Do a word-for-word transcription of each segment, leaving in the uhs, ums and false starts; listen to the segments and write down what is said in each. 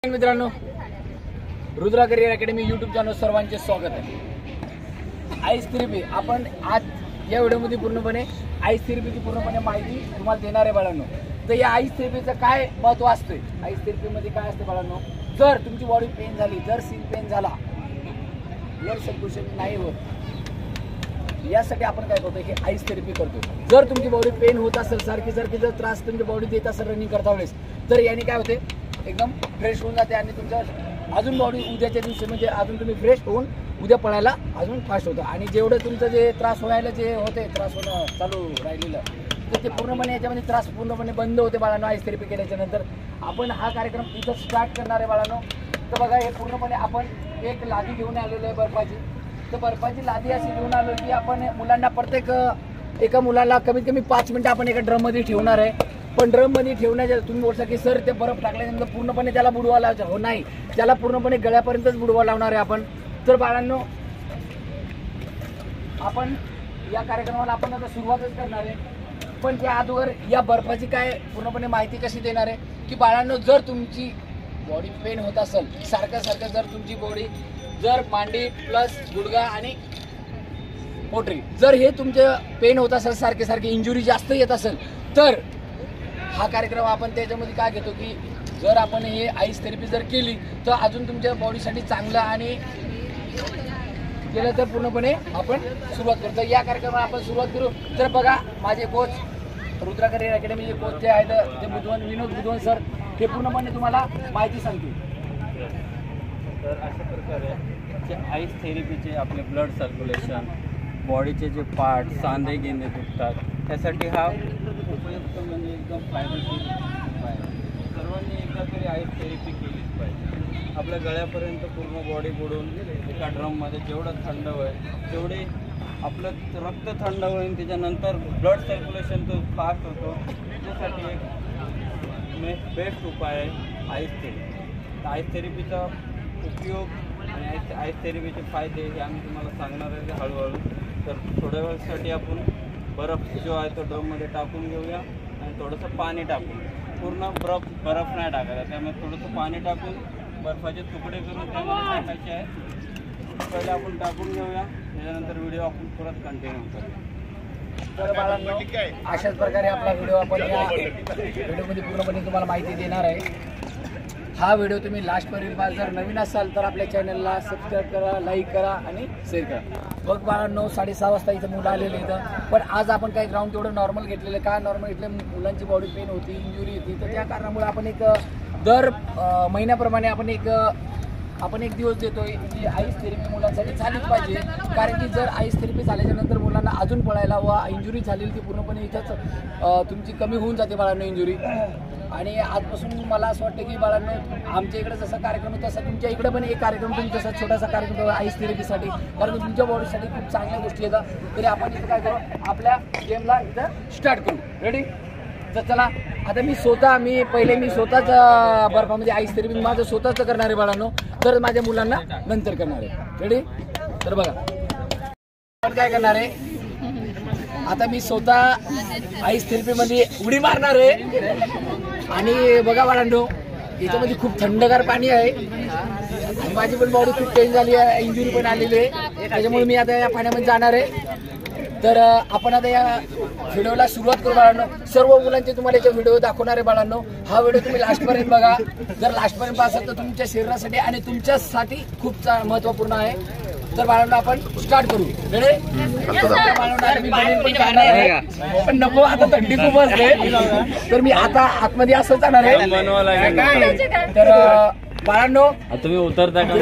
मित्रांनो, Rudra career academy YouTube channel सर्वांचे स्वागत आहे। आईस थेरपी आपण आज या व्हिडिओमध्ये पूर्णपणे आईस थेरपीची पूर्णपणे माहिती तुम्हाला देणार आहे बाळांनो। तर या आईस थेरपीचं काय महत्त्व असते, आईस थेरपीमध्ये काय असते बाळांनो, जर तुमची बॉडी पेन झाली, जर सीन पेन झाला, ब्लड सर्क्युलेशन नाही होत, यासाठी आपण काय करतो, हे आईस थेरपी करतो। जर तुमची बॉडी पेन होत असेल, सारखी सारखी जर त्रास तुमच्या बॉडी देत असेल रनिंग करता वेळेस, तर याने काय होते, एकदम फ्रेश होऊन जाते आणि तुमच्या अजून बॉडी उद्याच्या दिवशी म्हणजे अजून तुम्ही फ्रेश होऊन उद्या पळायला अजून फास्ट होतं। आणि जेवढं तुमचं जे त्रास व्हायला जे होते, त्रास होणं चालू राहिलेलं, तर ते पूर्णपणे याच्यामध्ये त्रास पूर्णपणे बंद होते बाळांनो। आईस थेरपी केल्याच्या नंतर आपण हा कार्यक्रम इथं स्टार्ट करणार आहे बाळांनो। तर बघा, हे पूर्णपणे आपण एक लादी घेऊन आलेलो आहे बर्फाची। तर बर्फाची लादी अशी घेऊन आलो की आपण मुलांना प्रत्येक एका मुलाला कमीत कमी पाच मिनिटं आपण एका ड्रममध्ये ठेवणार आहे। पण ड्रममध्ये ठेवण्याच्या तुम्ही बोलता की सर ते बर्फ टाकल्यानंतर पूर्णपणे त्याला बुडवा लावायचा, हो नाही, त्याला पूर्णपणे गळ्यापर्यंतच बुडवा लावणार आहे आपण। तर बाळांनो, आपण या कार्यक्रमाला आपण आता सुरुवातच करणार आहे, पण त्या अगोदर या बर्फाची काय पूर्णपणे माहिती कशी देणार आहे की बाळांनो, जर तुमची बॉडी पेन होत असेल सारखं सारखं, जर तुमची बॉडी जर मांडी प्लस गुडघा आणि पोटरी जर हे तुमचे पेन होत असेल, सारखे सारखे इंजुरी जास्त येत असेल, तर हा कार्यक्रम आपण त्याच्यामध्ये काय घेतो की जर आपण हे आईस थेरपी जर केली तर अजून तुमच्या बॉडीसाठी चांगलं आणि केलं तर पूर्णपणे आपण सुरुवात करतो। या कार्यक्रमाला आपण सुरुवात करू। तर बघा, माझे कोच रुद्रा करियर अकॅडमीचे कोच जे आहेत ते बुधवान विनोद बुधवान सर, हे पूर्णपणे तुम्हाला माहिती सांगतील। तर अशा प्रकारे जे आईस थेरपीचे आपले ब्लड सर्क्युलेशन, बॉडीचे जे पार्ट, सांधे गेंदे दुखतात, त्यासाठी हा उपयुक्त म्हणजे एकदम फायदेशीर उपाय आहे। सर्वांनी एकदा तरी आईस थेरपी केलीच पाहिजे। आपल्या गळ्यापर्यंत पूर्ण बॉडी बुडून एका ड्रममध्ये जेवढं थंड होईल तेवढे आपलं रक्त थंड होईल, त्याच्यानंतर ब्लड सर्क्युलेशन तो फास्ट होतो। त्याच्यासाठी एक बेस्ट उपाय आहे आईस थेरपी। आईस थेरपीचा उपयोग आणि आईस आईस थेरपीचे फायदे हे आम्ही तुम्हाला सांगणार आहे हळूहळू। तर थोड्या वेळासाठी आपण बर्फ जो आहे तो ड्रममध्ये टाकून घेऊया आणि थोडंसं पाणी टाकून, पूर्ण बर्फ बर्फ नाही टाकायचा, त्यामुळे थोडंसं पाणी टाकून बर्फाचे तुकडे करून त्यामध्ये टाकायचे आहे। पहिले आपण टाकून घेऊया, त्याच्यानंतर व्हिडिओ आपण परत कंटिन्यू करू। तर बाळांनो, अशाच प्रकारे आपला व्हिडिओ आपण या व्हिडिओमध्ये पूर्णपणे तुम्हाला माहिती देणार आहे। हा व्हिडिओ तुम्ही लास्टपर्यंत जर नवीन असाल तर आपल्या चॅनलला सबस्क्राईब करा, लाईक करा आणि शेअर करा। बघ बाळांनो, साडेसहा वाजता इथं मुलं आलेले इथं, पण आज आपण काही ग्राउंड तेवढं नॉर्मल घेतलेलं। का नॉर्मल घेतलं, मुलांची बॉडी पेन होती, इंजुरी होती, तर त्या कारणामुळे आपण एक दर महिन्याप्रमाणे आपण एक आपण एक दिवस देतोय की आईस थेरपी मुलांसाठी झालीच पाहिजे। कारण की जर आईस थेरपी झाल्याच्या नंतर मुलांना अजून पळायला व इंजुरी झालेली ती पूर्णपणे इथंच तुमची कमी होऊन जाते बाळांनो इंजुरी। आणि आजपासून मला असं वाटतं की बाळांनो, आमच्या इकडे जसा कार्यक्रम होता तसा तुमच्या इकडे पण एक कार्यक्रम तुम्ही तसा छोटासा कार्यक्रम आईस थेरपीसाठी, कारण तुमच्या बॉडीसाठी खूप चांगल्या गोष्टी येतात। तरी आपण इथं काय करू, आपल्या गेमला इथं स्टार्ट करू। रेडी? तर चला, आता मी स्वतः मी पहिले मी स्वतःच बर्फामध्ये आईस थेरपी माझं स्वतःच करणार आहे बाळांनो, तर माझ्या मुलांना नंतर करणार आहे। रेडी? तर बघा, आपण काय करणार आहे, आता मी स्वतः आईस थेरपीमध्ये उडी मारणार आहे। आणि बघा बाळांनो, याच्यामध्ये खूप थंडगार पाणी आहे आणि माझी पण बॉडी खूप पेन झाली आहे, इंजुरी पण आलेली आहे, त्याच्यामुळे मी आता या पाण्यामध्ये जाणार आहे। तर आपण आता या व्हिडिओला सुरुवात करू बाळांनो। सर्व मुलांचे तुम्हाला याचा व्हिडिओ दाखवणार आहे बाळांनो। हा व्हिडिओ तुम्ही लास्टपर्यंत बघा, जर लास्टपर्यंत असेल तर तुमच्या शरीरासाठी आणि तुमच्यासाठी खूप महत्त्वपूर्ण आहे। तर बाळांनो, आपण स्टार्ट करू। रेडी? पण नको, आता थंडी खूप असते, तर मी आता आतमध्ये असं जाणार आहे। तर बाळांनो, तुम्ही उतरता का?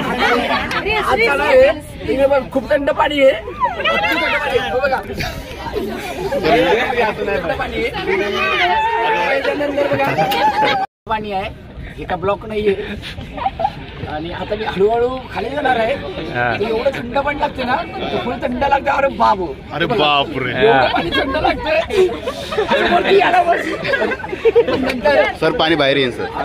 खूप थंड पाणी आहे, बघा पाणी आहे, एका ब्लॉक नाहीये। आणि आता मी हळूहळू खाली जाणार आहे, एवढं थंड पाणी लागते ना, फुल थंड लागते। अरे बाबू, अरे बाप रे, पाणी थंड लागते सर। पाणी बाहेर येईल सर,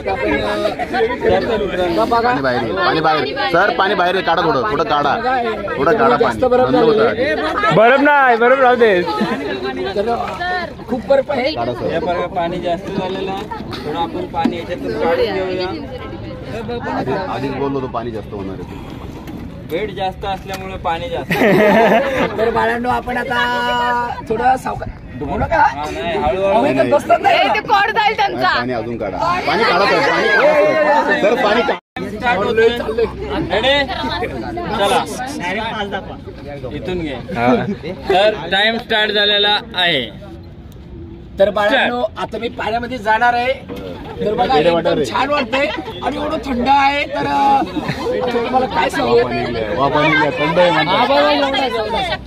पाणी बाहेर येईल, पाणी बाहेर सर, पाणी बाहेर काढा, थोडं थोडं काढा, थोडं काढा पाणी, बरफ नाही, बरफ राहू दे। खूप बर्फ आहे, पाणी जास्त झालेलं आहे, थोडं आपण पाणी याच्यातून काढून घेऊया। आधी- आधीच बोललो तो पाणी जास्त होणार आहे. वेट जास्त असल्यामुळे पाणी जास्त. तर बाळांनो आपण आता थोडं सावकाश डुबू नका. हा, नाही, हळूहळू. अहो, इथं बसतात नाही ना. ते कोड जाईल त्यांचा. पाणी अजून काढा. पाणी काढा सर, पाणी काढा सर, पाणी काढा. स्टार्ट होतोय. Ready? चला इथून घे. तर टाइम स्टार्ट झालेला आहे. तर बाळांनो आता मी पाण्यामध्ये जाणार आहे. तर बघा वेडे एकदम वाटारे. छान वाटतंय आणि एवढं थंड आहे. तर अं, तुम्हाला काय सांगू. वाफा निघल्या, वाफा निघल्या, थंड आहे म्हणतात. हा, बघा, एवढं आहे, एवढं आहे.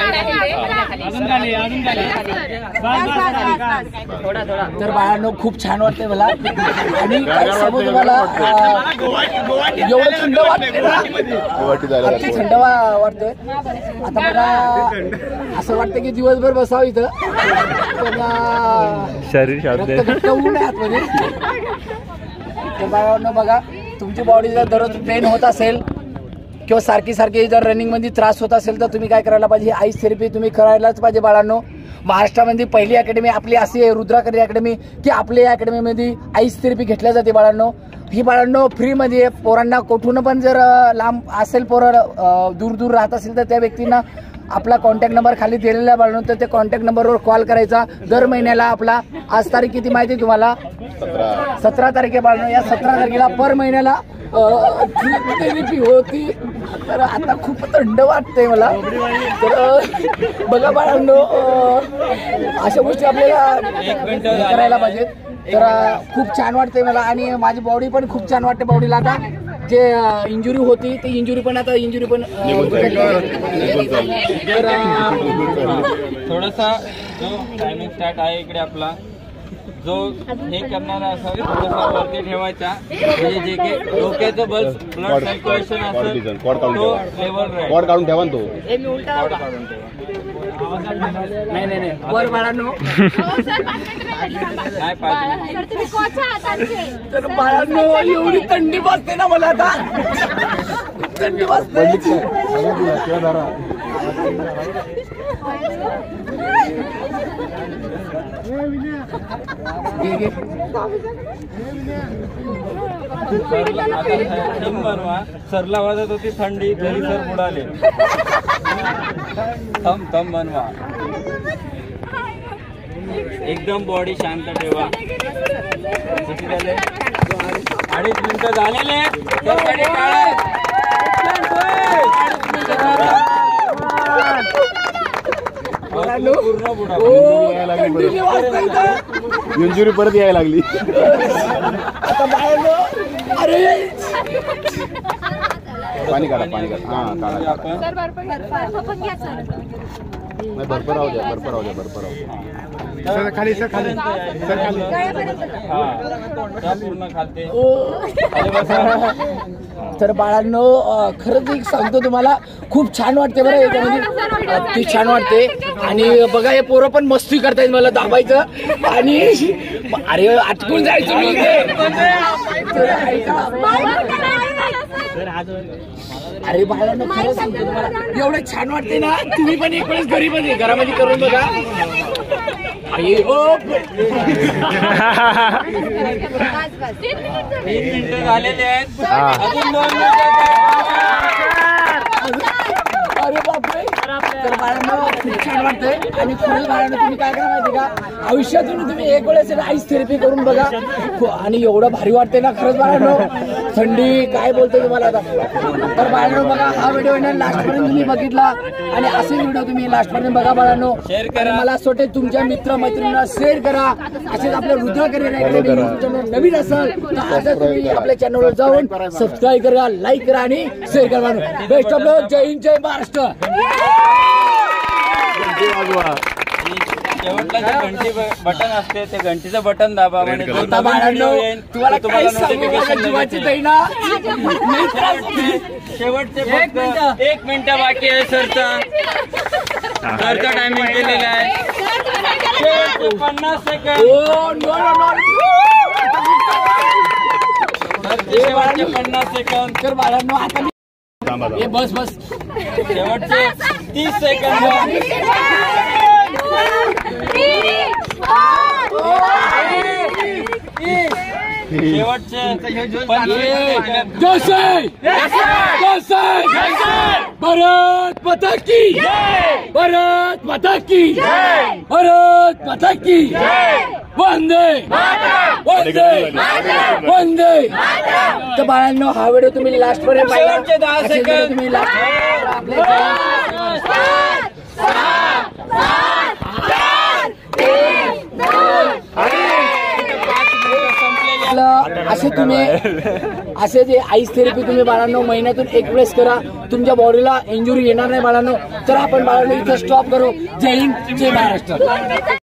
तर बाळांनो खूप छान वाटतंय मला आणि काय सांगू तुम्हाला अं, एवढं थंड वाटतंय ना. गुवाहाटी जायला अति दाखवा. थंड वा- वाटतंय. आता बघा असं वाटतं की दिवसभर बसावं इथं पण अं, शरीर शांत रक्त घट्ट होऊ नये आतमध्ये. तर बाळांनो बघा तुमची बॉडी जर दररोज पेन होत असेल किंवा सारखी सारखी जर रनिंग मध्ये त्रास होत असेल तर तुम्ही काय करायला पाहिजे. आईस थेरपी तुम्ही करायलाच पाहिजे बाळांनो. महाराष्ट्रामध्ये पहिली अकॅडमी आपली अशी आहे रुद्राकरी अकॅडमी की आपल्या या अकॅडमीमध्ये आईस थेरपी घेतल्या जाते बाळांनो. ही बाळांनो फ्रीमध्ये आहे. पोरांना कुठून पण जर अं, लांब असेल पोरं अं, दूर दूर राहत असेल तर त्या व्यक्तींना आपला कॉन्टॅक्ट नंबर खाली दिलेला बाळांनो. तर त्या कॉन्टॅक्ट नंबरवर कॉल करायचा. दर महिन्याला आपला आज तारीख किती माहिती आहे तुम्हाला. सतरा. सतरा तारखे बाळांनो. या सतरा तारखेला पर महिन्याला थेरपी होती. तर आता खूप थंड वाटतंय मला. तर अं, बघा बाळांनो अं, अशा गोष्टी आपल्याला करायला पाहिजेत. तर अं, खूप छान वाटतंय मला आणि माझी बॉडी पण खूप छान वाटते. बॉडीला आता जे इंजुरी होती ती इंजुरी पण आता इंजुरी पण अं, निघून जाईल. निघून जाईल. तर अं, थोडासा जो टायमिंग स्टार्ट आहे इकडे आपला जो हे करणारा असावे थोडासा वरती ठेवायचा म्हणजे जे काही डोक्याचं बल ब्लड Quad- सर्क्युलेशन quad असेल division, quad काढून तो ठेवा. लेवल राहील. कॉड काढून ठेवा ना तो. Quad काढून ठेवा. नाही नाही नाही वर बाळांनो. नाही पाहिजे. तर बाळांनो एवढी थंडी वाजते ना मला आता. थंडी वाजते. घे, घे. सरला आता थीम बनवा. सरला वाजत होती थंडी तरी सर बुडाले. थम थम बनवा. एकदम बॉडी शांत ठेवा. किती झाले. अडीच मिनिटं झालेले. तर गाडी काढा. बाळांनो, पूर्ण बुडा. ओ, थंडीने वाजतंय इथं. इंजुरी परत यायला लागली. आता बाळांनो अरे पाणी काढा, पाणी काढा. हा काढा काढा. आपण नाही, बर्फ राहू द्या, बर्फ राहू द्या, बर्फ राहू द्या. खाली सर खाली हा त्या पूर्ण खाते. खाली बसा. तर बाळांनो अं, खरंच एक सांगतो तुम्हाला खूप छान वाटते बरं याच्यामध्ये. अति छान वाटते आणि बघा हे पोरं पण मस्ती करतायत मला दाबायचं आणि अरे अटकून जायचं मी इथे. तर ऐका. अरे बाळांनो खरं सांगतो तुम्हाला एवढं छान वाटते ना. तुम्ही पण एक वेळेस घरी मध्ये घरामध्ये करून बघा. अरे ओ तीन मिनिटं झालेले आहेत. अजून दोन मिनिटं. अरे बापरे. तर बाळांनो खूप छान वाटतंय आणि खरंच बाळांनो तुम्ही काय करा माहिती का आयुष्यातून तुम्ही एक वेळेस आईस थेरपी करून बघा आणि एवढं भारी वाटते ना खरंच बाळांनो. थंडी काय बोलतोय तुम्हाला आता. तर बाळांनो बघा हा व्हिडिओ लास्ट पर्यंत तुम्ही बघितला आणि असे व्हिडिओ तुम्ही लास्ट पर्यंत बघा बाळांनो. शेअर करा. मला असं वाटतं तुमच्या मित्र मैत्रिणींना शेअर करा. असेच आपल्या रुद्रा करिअर नवीन असाल तर असं तुम्ही आपल्या चॅनलवर जाऊन सबस्क्राईब करा, लाईक करा आणि शेअर करा. Best of luck. जय हिंद, जय महाराष्ट्र. शेवटला जे घंटी बटन असते ते घंटीचं बटन दाबा म्हणजे जो आता नवीन बाळांनो व्हिडिओ येईल तुम्हाला तो तुम्हाला काय सांगू माझ्या नोटिफिकेशन जीवाची लगेच दैना. शेवटचे शेवटचे फक्त एक मिनिट बाकी आहे सरचा. सरचा टायमिंग केलेला आहे. शेवटचे पन्नास सेकंड. ओ नो नो सरचे शेवटचे पन्नास सेकंड. तर बाळांनो आता मी थांबा, हे थांबा. बस बस शेवटचे तीस सेकंड. शेवटचे पंचवीस जय जय भारत माता की भारत माता की भारत माता की वंदे वंदे वंदे. तर बाळांनो, हा व्हिडिओ तुम्ही लास्ट पर्यंत पाहिला. शेवटचे दहा असेच video सेकंद. तुम्ही लास्ट असे तुम्ही असे जे आईस थेरपी तुम्ही बाळांनो महिन्यातून एक वेळेस करा. तुमच्या बॉडीला इंजुरी येणार नाही बाळांनो. तर आपण बाळांनो इथं स्टॉप करू. जय हिंद, जय महाराष्ट्र.